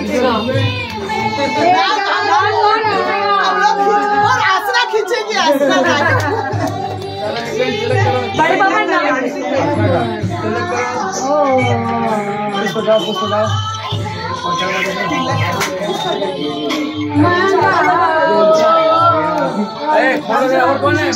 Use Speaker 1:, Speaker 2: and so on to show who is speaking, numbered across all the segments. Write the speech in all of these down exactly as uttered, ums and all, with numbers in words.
Speaker 1: खींचेगा। और आसरा खींचेगी, आसरा।
Speaker 2: बड़े पापा नाम
Speaker 3: पुष्प गाओ, पुष्प गाओ। और कौन है?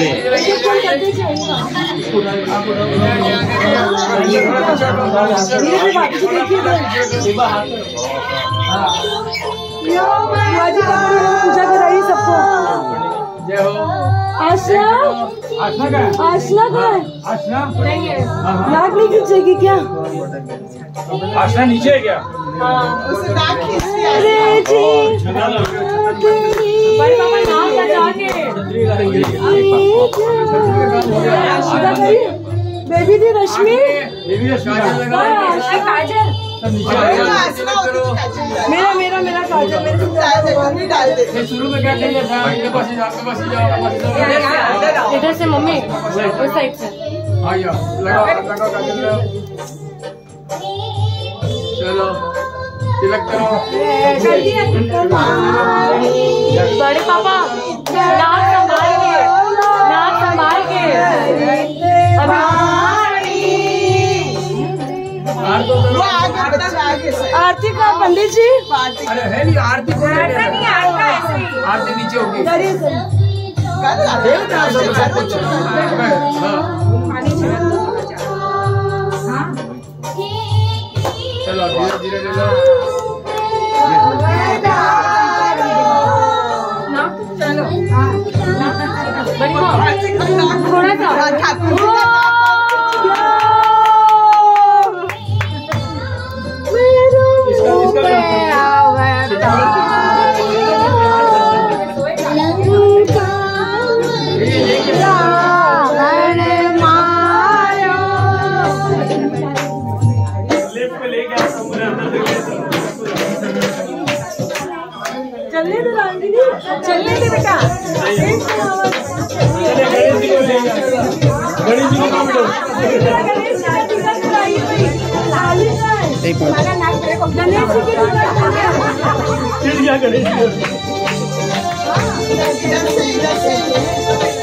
Speaker 2: पूजा कराइए सबको।
Speaker 3: जय हो।
Speaker 2: आशना
Speaker 3: आशना का है?
Speaker 2: आशना का है?
Speaker 3: आशना
Speaker 2: नहीं है। नाक नहीं खींचेगी क्या?
Speaker 3: आशना नीचे है क्या?
Speaker 1: उसे नाक खींचती है।
Speaker 2: अरे जी बड़े पापा नाम का जाके बेबी दी रश्मि,
Speaker 3: बेबी रश्मि
Speaker 2: काजल, मेरा मेरा मेरा काजल, मेरे
Speaker 1: डाल दे।
Speaker 3: शुरू में क्या चाहिए था? आपके पास ही जाओ, आपके पास ही जाओ, आपके पास ही जाओ।
Speaker 2: इधर से मम्मी, उस साइड से।
Speaker 3: आ जाओ, लगाओ लगाओ काजल लगाओ। चलो तिलक करो।
Speaker 2: बड़े पापा नाक संभाल के, नाक संभाल के। आरती का पंडित जी।
Speaker 3: अरे है नहीं आरती को नहीं, आरती नीचे होगी। चलो धीरे धीरे चलो।
Speaker 2: चलो बड़ी थोड़ा सा चलने दो रांगिनी, चलने दे बेटा।
Speaker 3: गणेश जी को काम दो।
Speaker 2: गणेश जी की
Speaker 3: गणेश जी